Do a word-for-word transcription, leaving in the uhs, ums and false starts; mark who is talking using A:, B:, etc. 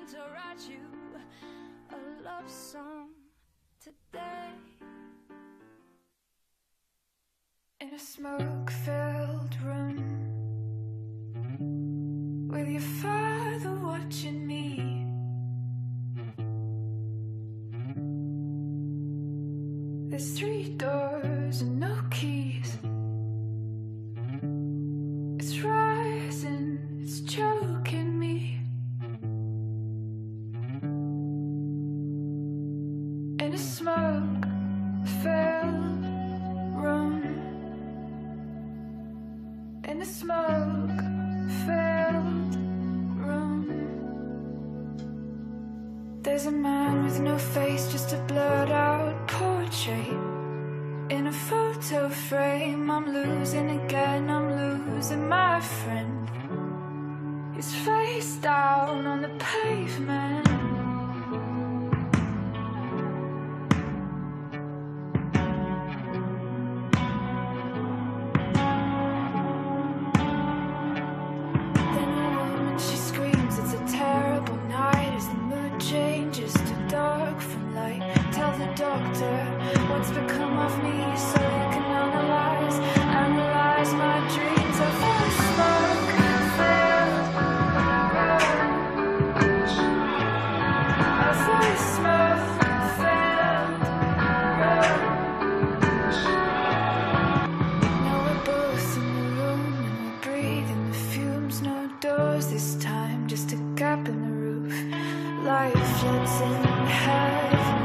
A: to write you a love song today. In a smoke-filled room, with your father watching me, there's three doors and no keys. It's rising, it's choking me. In a smoke-filled room, in a smoke-filled room, there's a man with no face, just a blurred out portrait. In a photo frame, I'm losing again, I'm losing my friend. His face down on the pavement. Then a woman, she screams, it's a terrible night. As the mood changes to dark from light, tell the doctor what's become of me, so you can analyze, analyze my dreams of a smoke-filled room, of a smoke-filled room. Now we're both in the room and we're breathing the fumes. No doors this time, just a gap in the roof. Light floods in heaven.